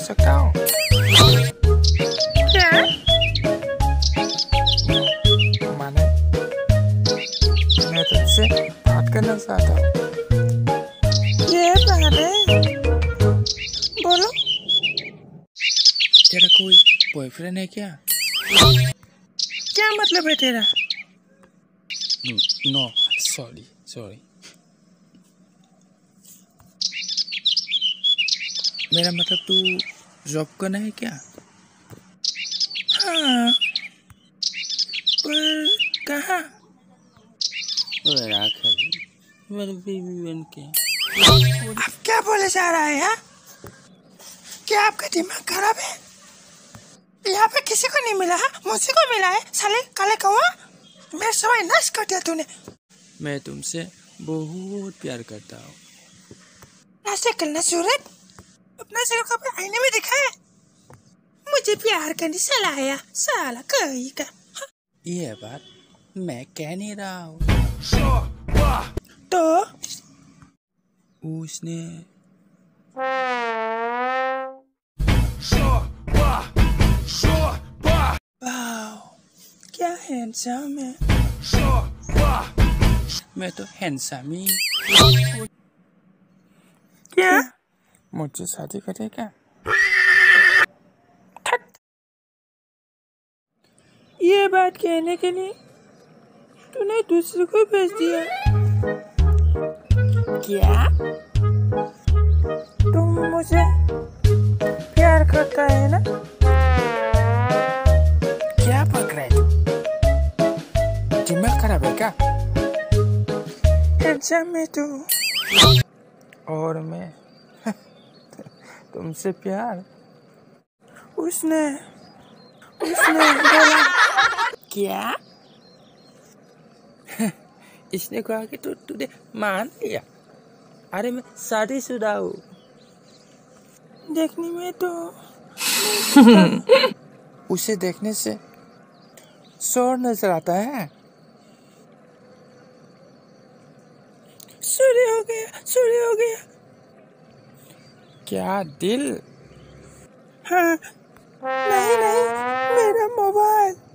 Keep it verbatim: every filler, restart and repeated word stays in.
सकता हूँ? क्या? माने मैं तुमसे बात करना चाहता हूँ। ये बात है, बोलो। तेरा कोई बॉयफ्रेंड है क्या? क्या मतलब है तेरा? नो सॉरी सॉरी मेरा मतलब तू जॉब करना है क्या? हाँ, पर कहाँ? मेरे बेबी बन के। आप क्या बोले जा रहा है? हा? क्या आपका दिमाग खराब है? यहाँ पे किसी को नहीं मिला है, मुझे को मिला है। साले काले कौवा, मेरा समय नाश कर दिया तूने। मैं तुमसे बहुत प्यार करता हूँ। ऐसे करना सूरत, अपना सिर को अपने आईने में दिखा है। मुझे प्यार करने साला आया, साला कहीं का। ये बात मैं कह नहीं रहा हूँ। तो उसने क्या हैंडसम है। मैं तो हैंडसम ही। क्या? मुझसे शादी करेगा? ये बात कहने के लिए तूने दूसरे को भेज दिया। क्या? तुम मुझे प्यार करता है ना? क्या पक रहा है तू? दिमाग खराब है क्या? हैंडसम में तू। और मैं तुमसे प्यार। उसने उसने बोला। क्या? इसने कहा कि तू तुझे मान लिया। अरे मैं शादीशुदा हूँ। देखने में तो उसे देखने से शोर नजर आता है। चोरी हो गया, चोरी हो गया। क्या दिल? हाँ, नहीं नहीं, मेरा मोबाइल।